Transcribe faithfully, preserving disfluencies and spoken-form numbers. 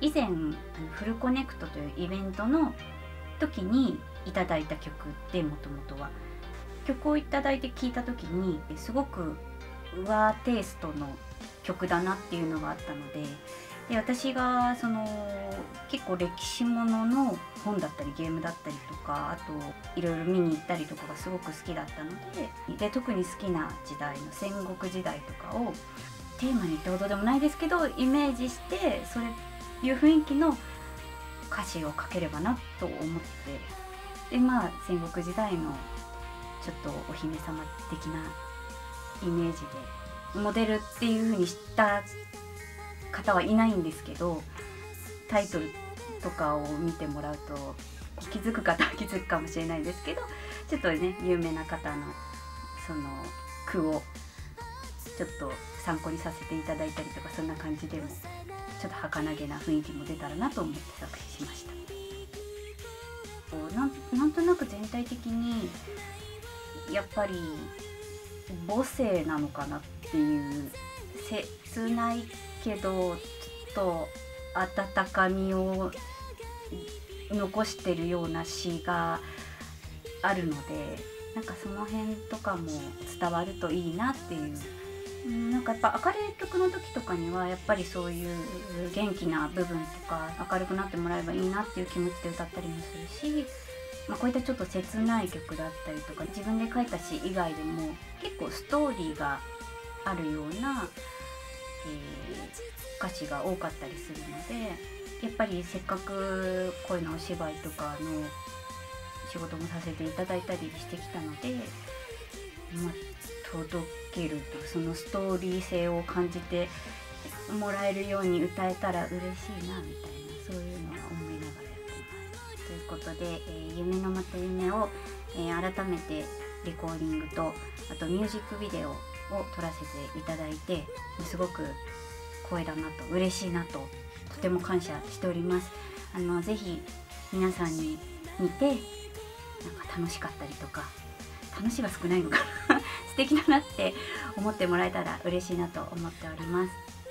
以前あのフルコネクトというイベントの時にいただいた曲で、もともとは曲をいただいて聴いた時にすごく和テイストの曲だなっていうのがあったので、で私がその結構歴史ものの本だったりゲームだったりとか、あといろいろ見に行ったりとかがすごく好きだったので、で特に好きな時代の戦国時代とかをテーマにってほどでもないですけどイメージして、そういう雰囲気の歌詞を書ければなと思って、でまあ戦国時代のちょっとお姫様的なイメージでモデルっていう風にした方はいないんですけど、タイトルとかを見てもらうと気づく方は気づくかもしれないですけど、ちょっとね有名な方のその句をちょっと参考にさせていただいたりとか、そんな感じでもちょっと儚げな雰囲気も出たらなと思って作詞しました。なん、なんとなく全体的にやっぱり母性なのかなっていう、切ないけどちょっと温かみを残してるような詩があるので、なんかその辺とかも伝わるといいなっていう。なんかやっぱ明るい曲の時とかにはやっぱりそういう元気な部分とか明るくなってもらえばいいなっていう気持ちで歌ったりもするし、まあ、こういったちょっと切ない曲だったりとか自分で書いた詩以外でも結構ストーリーがあるような、えー、歌詞が多かったりするので、やっぱりせっかくこういうのお芝居とかの仕事もさせていただいたりしてきたので、まあ、届けるとそのストーリー性を感じてもらえるように歌えたら嬉しいなみたいな、そういうのは思いながらやってます。ということで、えー、夢のまた夢を、えー、改めてレコーディングとあとミュージックビデオを撮らせていただいて、すごく光栄だなと嬉しいなととても感謝しております。あのぜひ皆さんに見てなんか楽しかったりとか、楽しいは少ないのかな素敵だなって思ってもらえたら嬉しいなと思っております。